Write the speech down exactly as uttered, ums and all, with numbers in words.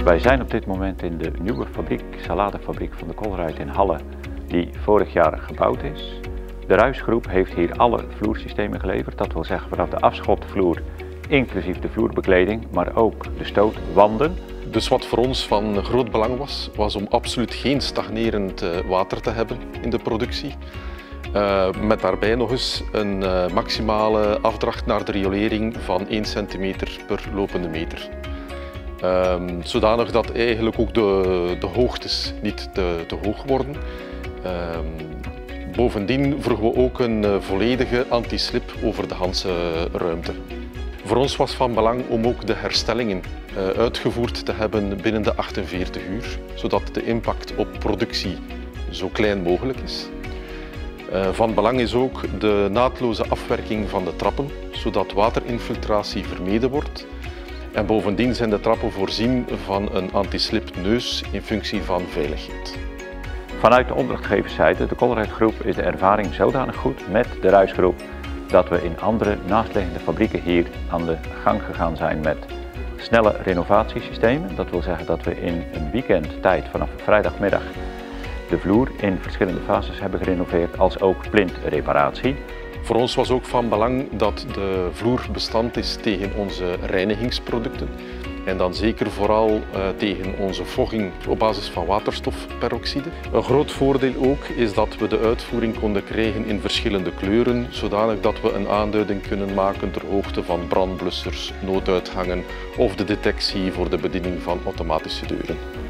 Wij zijn op dit moment in de nieuwe fabriek, saladefabriek van de Colruyt in Halle, die vorig jaar gebouwd is. De Ruijsgroep heeft hier alle vloersystemen geleverd, dat wil zeggen vanaf de afschotvloer inclusief de vloerbekleding, maar ook de stootwanden. Dus wat voor ons van groot belang was, was om absoluut geen stagnerend water te hebben in de productie. Uh, met daarbij nog eens een uh, maximale afdracht naar de riolering van één centimeter per lopende meter. Uh, zodanig dat eigenlijk ook de, de hoogtes niet te, te hoog worden. Uh, bovendien vroegen we ook een uh, volledige anti-slip over de hele ruimte. Voor ons was van belang om ook de herstellingen uh, uitgevoerd te hebben binnen de achtenveertig uur, zodat de impact op productie zo klein mogelijk is. Uh, van belang is ook de naadloze afwerking van de trappen, zodat waterinfiltratie vermeden wordt. En bovendien zijn de trappen voorzien van een anti-slip neus in functie van veiligheid. Vanuit de opdrachtgeverszijde, de Colruyt Groep, is de ervaring zodanig goed met de Ruijsgroep dat we in andere naastliggende fabrieken hier aan de gang gegaan zijn met snelle renovatiesystemen. Dat wil zeggen dat we in een weekendtijd vanaf vrijdagmiddag de vloer in verschillende fases hebben gerenoveerd, als ook plintreparatie. Voor ons was ook van belang dat de vloer bestand is tegen onze reinigingsproducten. En dan zeker vooral uh, tegen onze vogging op basis van waterstofperoxide. Een groot voordeel ook is dat we de uitvoering konden krijgen in verschillende kleuren, zodanig dat we een aanduiding kunnen maken ter hoogte van brandblussers, nooduitgangen of de detectie voor de bediening van automatische deuren.